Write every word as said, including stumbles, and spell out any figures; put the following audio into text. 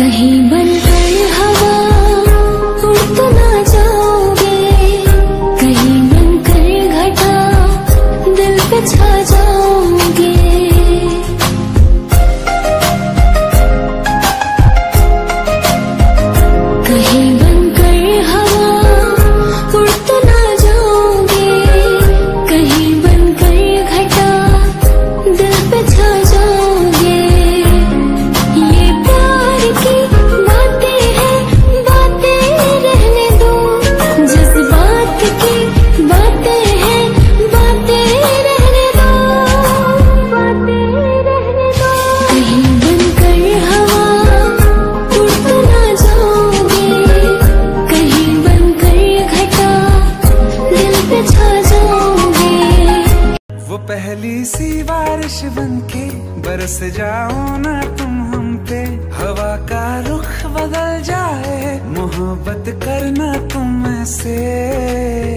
कहीं बनकर हवा उड़ तो ना जाओगे, कहीं बनकर घटा दिल पे छा जाओगे। कहीं बनकर हवा उड़ तो ना जाओगे, कहीं बनकर घटा दिल पे छा जाओगे। ये प्यार की बातें हैं, बातें रहने दो, जज्बात की बातें हैं, बातें रहने दो, बातें रहने दो। कहीं बनकर हवा उड़ तो ना जाओगे, कहीं बनकर घटा दिल पे छा जाओगे। वो पहली सी बारिश बनके बरस जाओ ना तुम हम पे, हवा का रुख बदल जाए मोहब्बत करना तुम ऐसे।